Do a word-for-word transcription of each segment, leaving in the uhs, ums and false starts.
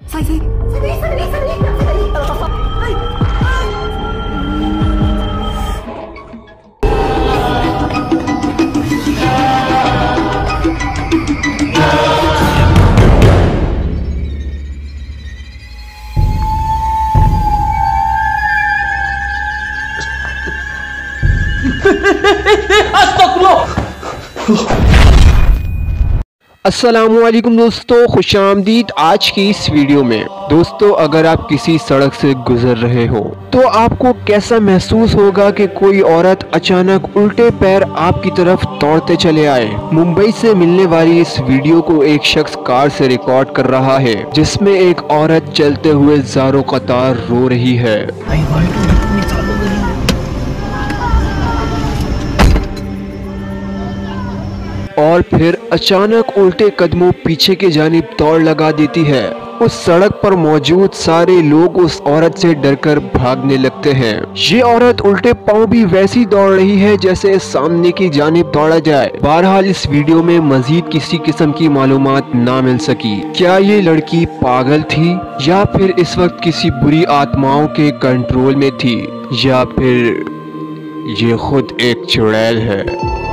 Sandali, sandali, sandali, sandali, sandali. Ay, ay. अस्सलामुअलैकुम दोस्तों, खुशामदीद आज की इस वीडियो में। दोस्तों, अगर आप किसी सड़क से गुजर रहे हो तो आपको कैसा महसूस होगा कि कोई औरत अचानक उल्टे पैर आपकी तरफ दौड़ते चले आए। मुंबई से मिलने वाली इस वीडियो को एक शख्स कार से रिकॉर्ड कर रहा है, जिसमें एक औरत चलते हुए ज़ारो कतार रो रही है। और फिर अचानक उल्टे कदमों पीछे की जानिब दौड़ लगा देती है। उस सड़क पर मौजूद सारे लोग उस औरत से डरकर भागने लगते हैं। ये औरत उल्टे पांव भी वैसी दौड़ रही है जैसे सामने की जानिब दौड़ा जाए। बहरहाल इस वीडियो में मजीद किसी किस्म की मालूमात ना मिल सकी। क्या ये लड़की पागल थी या फिर इस वक्त किसी बुरी आत्माओं के कंट्रोल में थी, या फिर ये खुद एक चुड़ैल है।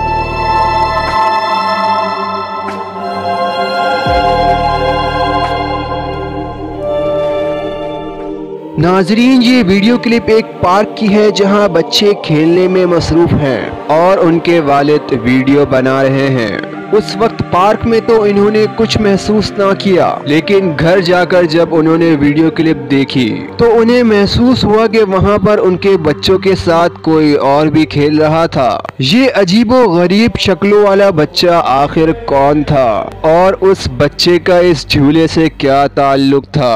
नाजरीन, ये वीडियो क्लिप एक पार्क की है जहां बच्चे खेलने में मसरूफ हैं और उनके वालिद वीडियो बना रहे हैं। उस वक्त पार्क में तो इन्होंने कुछ महसूस ना किया, लेकिन घर जाकर जब उन्होंने वीडियो क्लिप देखी तो उन्हें महसूस हुआ कि वहां पर उनके बच्चों के साथ कोई और भी खेल रहा था। ये अजीबो गरीब शक्लों वाला बच्चा आखिर कौन था और उस बच्चे का इस झूले से क्या ताल्लुक था।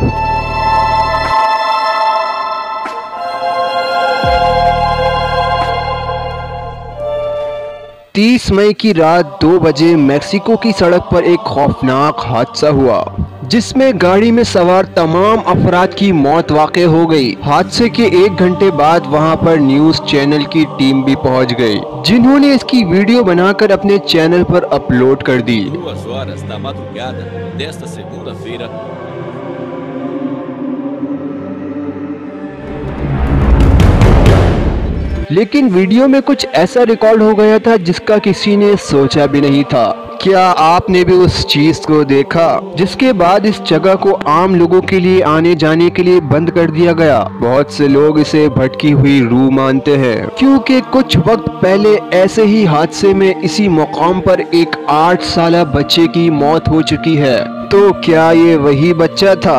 तीस मई की रात दो बजे मेक्सिको की सड़क पर एक खौफनाक हादसा हुआ, जिसमें गाड़ी में सवार तमाम अफराद की मौत वाक़ हो गई। हादसे के एक घंटे बाद वहां पर न्यूज़ चैनल की टीम भी पहुंच गई, जिन्होंने इसकी वीडियो बनाकर अपने चैनल पर अपलोड कर दी। लेकिन वीडियो में कुछ ऐसा रिकॉर्ड हो गया था जिसका किसी ने सोचा भी नहीं था। क्या आपने भी उस चीज को देखा जिसके बाद इस जगह को आम लोगों के लिए आने जाने के लिए बंद कर दिया गया? बहुत से लोग इसे भटकी हुई रूह मानते हैं, क्योंकि कुछ वक्त पहले ऐसे ही हादसे में इसी मुकाम पर एक आठ साल बच्चे की मौत हो चुकी है। तो क्या ये वही बच्चा था?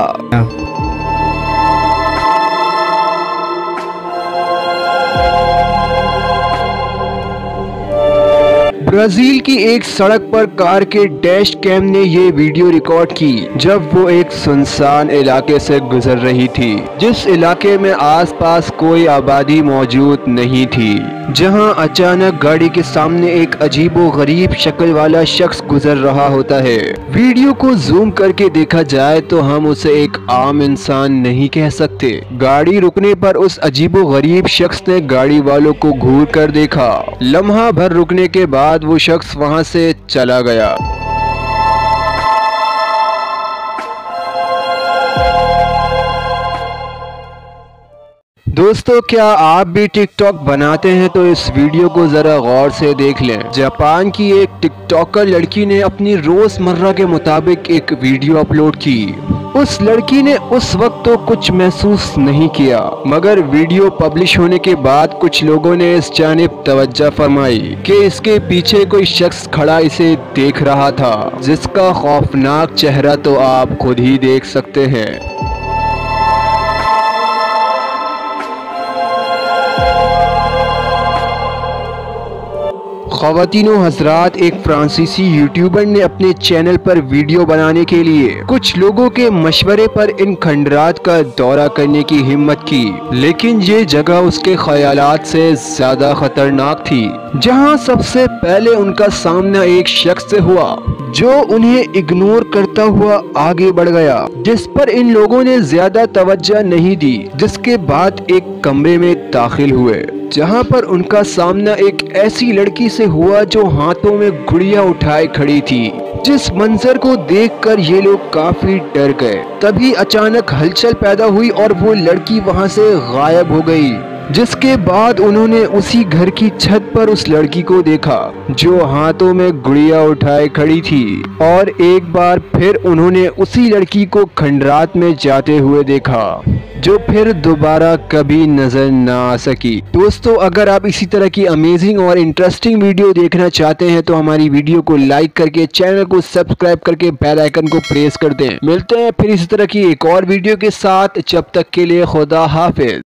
ब्राजील की एक सड़क पर कार के डैश कैम ने ये वीडियो रिकॉर्ड की जब वो एक सुनसान इलाके से गुजर रही थी, जिस इलाके में आसपास कोई आबादी मौजूद नहीं थी, जहां अचानक गाड़ी के सामने एक अजीबो गरीब शक्ल वाला शख्स गुजर रहा होता है। वीडियो को जूम करके देखा जाए तो हम उसे एक आम इंसान नहीं कह सकते। गाड़ी रुकने पर उस अजीबो गरीब शख्स ने गाड़ी वालों को घूर कर देखा। लम्हा भर रुकने के बाद वो शख्स वहां से चला गया। दोस्तों, क्या आप भी टिकटॉक बनाते हैं तो इस वीडियो को जरा गौर से देख लें। जापान की एक टिकटॉकर लड़की ने अपनी रोजमर्रा के मुताबिक एक वीडियो अपलोड की। उस लड़की ने उस वक्त तो कुछ महसूस नहीं किया, मगर वीडियो पब्लिश होने के बाद कुछ लोगों ने इस जानिब तवज्जो फरमाई कि इसके पीछे कोई शख्स खड़ा इसे देख रहा था, जिसका खौफनाक चेहरा तो आप खुद ही देख सकते हैं। ख़वातीनो हज़रात, एक फ्रांसीसी यूट्यूबर ने अपने चैनल पर वीडियो बनाने के लिए कुछ लोगों के मशवरे पर इन खंडरात का दौरा करने की हिम्मत की, लेकिन ये जगह उसके ख्यालात से ज्यादा खतरनाक थी। जहां सबसे पहले उनका सामना एक शख्स से हुआ जो उन्हें इग्नोर करता हुआ आगे बढ़ गया, जिस पर इन लोगों ने ज्यादा तवज्जो नहीं दी। जिसके बाद एक कमरे में दाखिल हुए जहां पर उनका सामना एक ऐसी लड़की से हुआ जो हाथों में गुड़िया उठाए खड़ी थी। जिस मंजर को देखकर ये लोग काफी डर गए। तभी अचानक हलचल पैदा हुई और वो लड़की वहां से गायब हो गई। जिसके बाद उन्होंने उसी घर की छत पर उस लड़की को देखा जो हाथों में गुड़िया उठाए खड़ी थी, और एक बार फिर उन्होंने उसी लड़की को खंडरात में जाते हुए देखा जो फिर दोबारा कभी नजर ना आ सकी। दोस्तों, अगर आप इसी तरह की अमेजिंग और इंटरेस्टिंग वीडियो देखना चाहते हैं तो हमारी वीडियो को लाइक करके चैनल को सब्सक्राइब करके बेल आइकन को प्रेस कर दें। मिलते हैं फिर इसी तरह की एक और वीडियो के साथ, जब तक के लिए खुदा हाफिज।